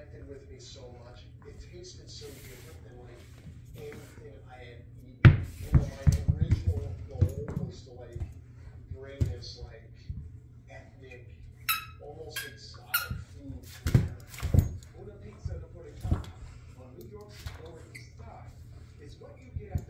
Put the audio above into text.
connected with me so much. It tasted so different than like anything I had eaten. You know, my original goal was to like bring this like ethnic, almost exotic food to America. Una pizza napolitana on New York's Lower East Side is what you get at